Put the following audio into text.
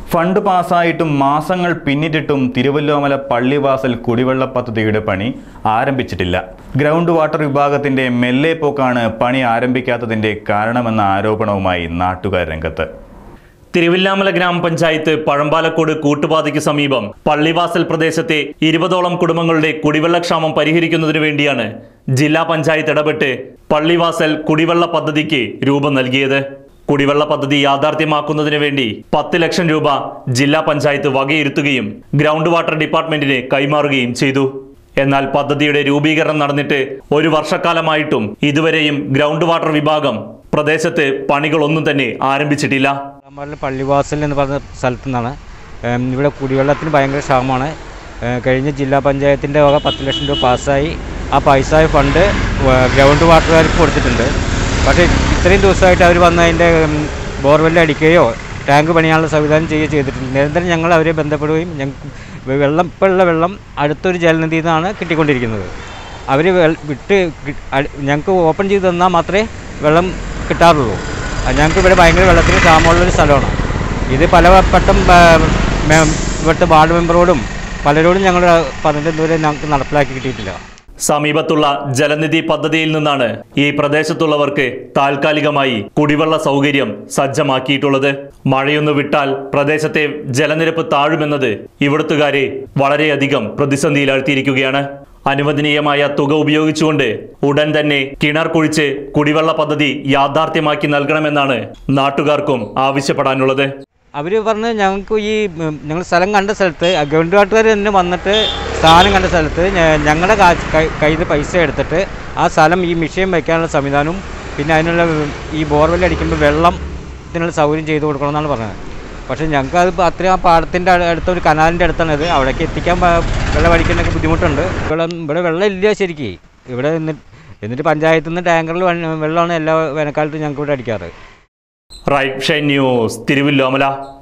Fund പാസ്സായിട്ടും മാസങ്ങൾ പിന്നിട്ടിട്ടും തിരുവല്ലോമല പള്ളിവാസൽ കുടിവെള്ള പദ്ധതിയുടെ പണി ആരംഭിച്ചിട്ടില്ല. ഗ്രൗണ്ട് വാട്ടർ വിഭാഗത്തിന്റെ മെല്ലെ പോക്കാണ് പണി ആരംഭിക്കാത്തതിന്റെ കാരണമെന്ന ആരോപണവുമായി നാട്ടുകാർ രംഗത്ത്. തിരുവല്ലോമല ഗ്രാമപഞ്ചായത്ത് പഴമ്പാലക്കോട് കൂട്ടുപാതയ്ക്ക് സമീപം പള്ളിവാസൽ പ്രദേശത്തെ 20ഓളം കുടുംബങ്ങളുടെ കുടിവെള്ളക്ഷാമം പരിഹരിക്കുന്നതിനു വേണ്ടിയാണ് ജില്ലാ പഞ്ചായത്ത് ഇടപെട്ട് പള്ളിവാസൽ കുടിവെള്ള പദ്ധതിക്ക് രൂപം നൽകിയത്. കുടിവെള്ള പദ്ധതി യാഥാർത്ഥ്യമാക്കുന്നതിന് വേണ്ടി 10 ലക്ഷം രൂപ ജില്ലാ പഞ്ചായത്ത് വകയിരുത്തുകയും ഗ്രൗണ്ട് വാട്ടർ ഡിപ്പാർട്ട്മെന്റിന് കൈമാറുകയും ചെയ്തു. എന്നാൽ പദ്ധതിയുടെ രൂപീകരണം നടന്നിട്ട് ഒരു വർഷക്കാലമായിട്ടും ഇതുവരെയും ഗ്രൗണ്ട് വാട്ടർ വിഭാഗം പ്രദേശത്ത് പണികളൊന്നും തന്നെ ആരംഭിച്ചിട്ടില്ല. പള്ളിവാസൽ എന്ന് പറഞ്ഞ സ്ഥലത്തു നിന്നാണ്. ഇവിടെ കുടിവെള്ളത്തിന് ഭയങ്കര ക്ഷാമമാണ്. കഴിഞ്ഞ ജില്ലാ പഞ്ചായത്തിൻ്റെ വക 10 ലക്ഷം രൂപ പാസ്സായി. ആ പൈസ ഫണ്ട് ഗ്രൗണ്ട് വാട്ടറുകാർക്ക് കൊടുത്തിട്ടുണ്ട്. പക്ഷേ ഇത്രയും ദിവസമായിട്ട് അവർ വന്ന് അതിൻ്റെ ബോർവെല്ല് അടിക്കുകയോ ടാങ്ക് പണിയാനുള്ള സംവിധാനം ചെയ്തിട്ടുണ്ട്. നിരന്തരം ഞങ്ങൾ അവരെ ബന്ധപ്പെടുകയും ഇപ്പോഴുള്ള വെള്ളം അടുത്തൊരു ജലനിധിയിൽ നിന്നാണ് കിട്ടിക്കൊണ്ടിരിക്കുന്നത്. അവർ ഞങ്ങൾക്ക് ഓപ്പൺ ചെയ്ത് തന്നാൽ മാത്രമേ വെള്ളം കിട്ടാറുള്ളൂ. ഞങ്ങൾക്ക് ഇവിടെ ഭയങ്കര വെള്ളത്തിന് ക്ഷാമമുള്ളൊരു സ്ഥലമാണ്. ഇത് പലവട്ടം ഇവിടുത്തെ വാർഡ് മെമ്പറോടും പലരോടും ഞങ്ങൾ പറഞ്ഞിട്ട് ഇതുവരെ ഞങ്ങൾക്ക് നടപ്പിലാക്കി കിട്ടിയിട്ടില്ല. സമീപത്തുള്ള ജലനിധി പദ്ധതിയിൽ നിന്നാണ് ഈ പ്രദേശത്തുള്ളവർക്ക് താൽക്കാലികമായി കുടിവെള്ള സൗകര്യം സജ്ജമാക്കിയിട്ടുള്ളത്. മഴയൊന്നു വിട്ടാൽ പ്രദേശത്തെ ജലനിരപ്പ് താഴുമെന്നത് ഇവിടുത്തുകാരെ വളരെയധികം പ്രതിസന്ധിയിലാഴ്ത്തിയിരിക്കുകയാണ്. അനുവദനീയമായ തുക ഉപയോഗിച്ചുകൊണ്ട് ഉടൻ തന്നെ കിണർ കുഴിച്ച് കുടിവെള്ള പദ്ധതി യാഥാർത്ഥ്യമാക്കി നൽകണമെന്നാണ് നാട്ടുകാർക്കും ആവശ്യപ്പെടാനുള്ളത്. അവർ പറഞ്ഞ് ഞങ്ങൾക്ക് ഞങ്ങൾ സ്ഥലം കണ്ട സ്ഥലത്ത് ഗ്രൗണ്ട് വാട്ടറുകാർ തന്നെ വന്നിട്ട് സ്ഥാനം കണ്ട സ്ഥലത്ത് ഞങ്ങളുടെ കയ്യിൽ പൈസ എടുത്തിട്ട് ആ സ്ഥലം ഈ മിഷ്യൻ വയ്ക്കാനുള്ള സംവിധാനവും പിന്നെ അതിനുള്ള ഈ ബോർവെൽ അടിക്കുമ്പോൾ വെള്ളത്തിനുള്ള സൗകര്യം ചെയ്തു കൊടുക്കണമെന്നാണ് പറഞ്ഞത്. പക്ഷേ ഞങ്ങൾക്ക് അത് അത്രയും ആ പാടത്തിൻ്റെ അടുത്ത ഒരു കനാലിൻ്റെ അടുത്താണത്. അവിടേക്ക് എത്തിക്കാൻ വെള്ളം അടിക്കാനൊക്കെ ബുദ്ധിമുട്ടുണ്ട്. ഇവിടെ വെള്ളം ഇല്ല ശരിക്കും. ഇവിടെ എന്നിട്ട് പഞ്ചായത്തിൽ നിന്ന് ടാങ്കറിൽ വെള്ളമാണ് എല്ലാ വേനൽക്കാലത്തും ഞങ്ങൾക്ക് ഇവിടെ അടിക്കാറ്. Right shine news, Thiruvilwamala.